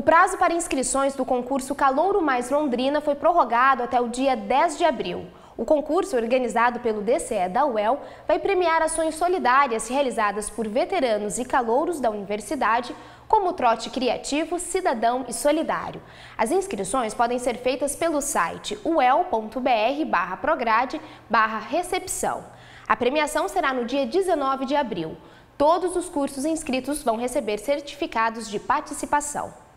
O prazo para inscrições do concurso Calouro Mais Londrina foi prorrogado até o dia 10 de abril. O concurso, organizado pelo DCE da UEL, vai premiar ações solidárias realizadas por veteranos e calouros da universidade, como o trote criativo, cidadão e solidário. As inscrições podem ser feitas pelo site uel.br/prograde/recepção. A premiação será no dia 19 de abril. Todos os cursos inscritos vão receber certificados de participação.